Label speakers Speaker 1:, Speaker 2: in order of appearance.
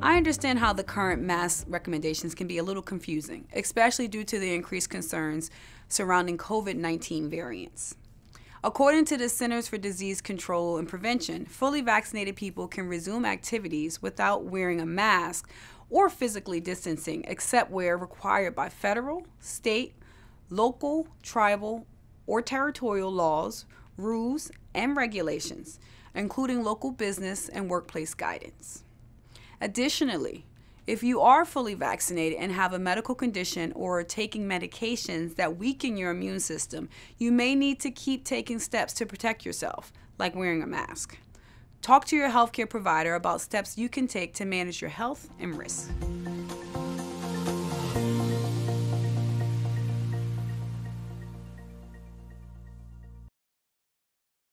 Speaker 1: I understand how the current mask recommendations can be a little confusing, especially due to the increased concerns surrounding COVID-19 variants. According to the Centers for Disease Control and Prevention, fully vaccinated people can resume activities without wearing a mask or physically distancing, except where required by federal, state, local, tribal, or territorial laws, rules, and regulations, including local business and workplace guidance. Additionally, if you are fully vaccinated and have a medical condition or are taking medications that weaken your immune system, you may need to keep taking steps to protect yourself, like wearing a mask. Talk to your healthcare provider about steps you can take to manage your health and risks.